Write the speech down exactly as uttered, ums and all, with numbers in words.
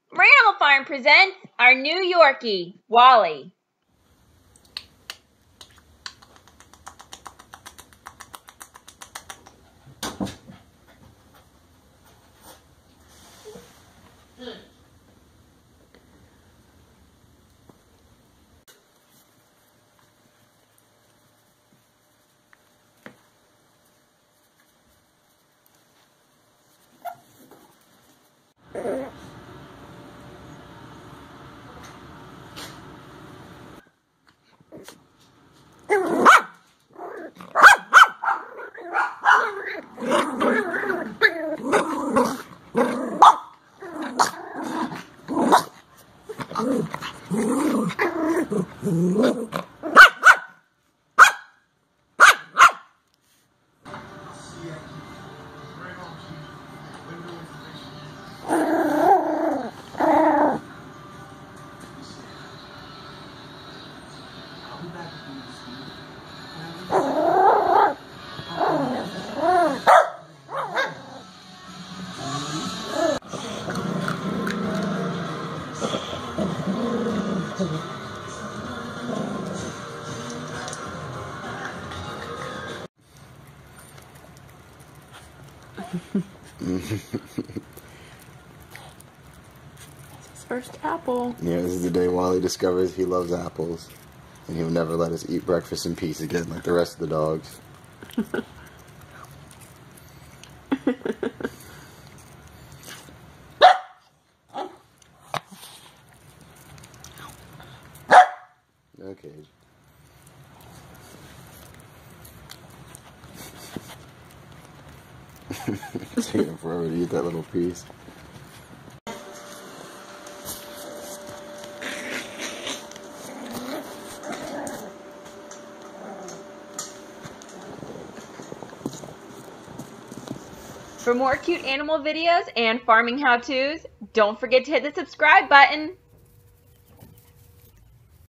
MrAnimal Farm presents our new Yorkie, Wally. His first apple. Yeah, this is the day Wally discovers he loves apples. And he'll never let us eat breakfast in peace again like the rest of the dogs. Okay. It's taking forever to eat that little piece. For more cute animal videos and farming how-tos, don't forget to hit the subscribe button.